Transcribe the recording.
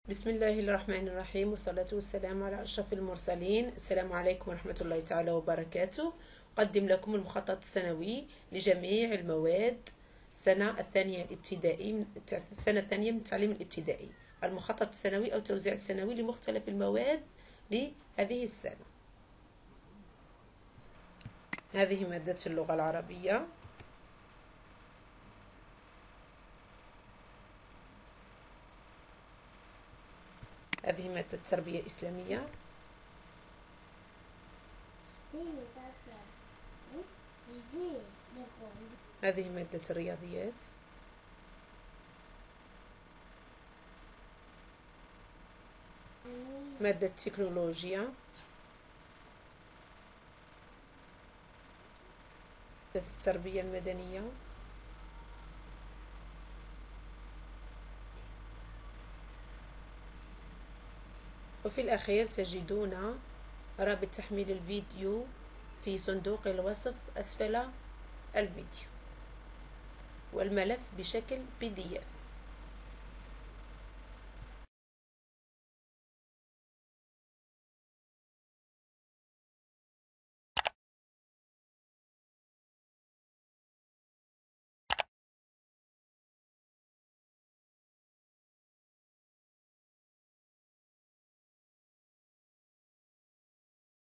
بسم الله الرحمن الرحيم، والصلاة والسلام على أشرف المرسلين. السلام عليكم ورحمة الله تعالى وبركاته. أقدم لكم المخطط السنوي لجميع المواد السنة الثانية من التعليم الابتدائي. المخطط السنوي أو توزيع السنوي لمختلف المواد لهذه السنة. هذه مادة اللغة العربية، هذه مادة التربية الإسلامية، هذه مادة الرياضيات، مادة التكنولوجيا، مادة التربية المدنية، وفي الأخير تجدون رابط تحميل الفيديو في صندوق الوصف أسفل الفيديو، والملف بشكل PDF.